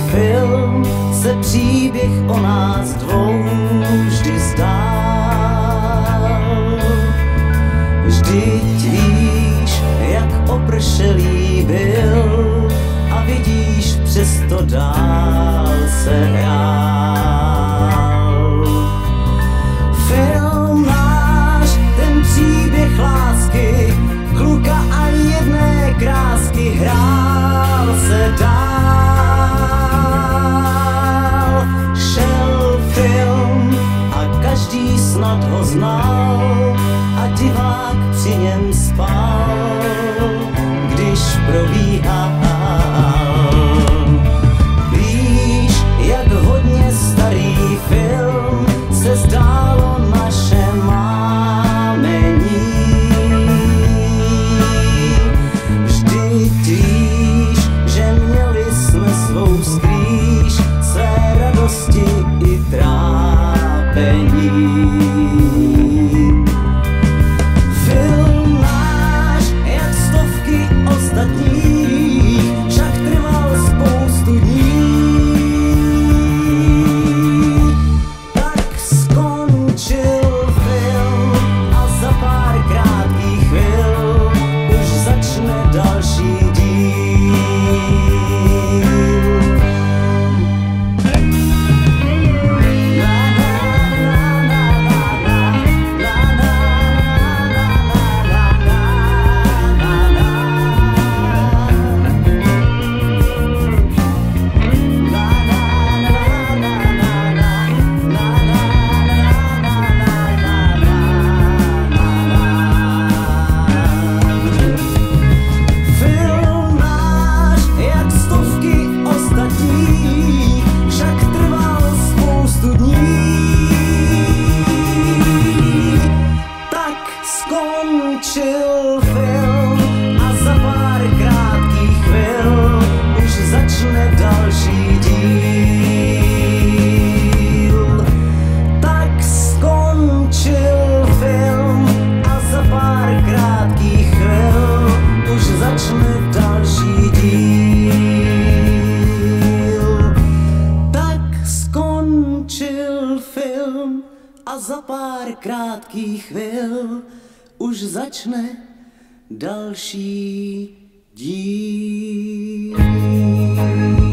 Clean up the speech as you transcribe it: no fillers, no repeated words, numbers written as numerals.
film se příběh o nás dvou vždy zdál. Vždyť víš, jak opršelý byl a vidíš, přesto dál se hrál. Film náš, ten příběh lásky, kluka a jedné krásky, hrál se dál. Šel film a každý snad ho znal a divák při něm spal, když probíhal. Víš, jak hodně starý film se zdálo naše mámení. Vždyť víš, že měli jsme svou skrýš, své radosti i trápení. Film náš, jak stovky ostatních, však trval spoustu dní. Tak skončil film a za pár krátkých chvil už začne další díl. Film náš, jak stovky ostatních, však trval spoustu dní. Tak skončil film a za pár krátkých chvil už začne další díl. Tak skončil film a za pár krátkých chvil už začne další díl. Tak skončil film a za pár krátkých chvil už začne další díl.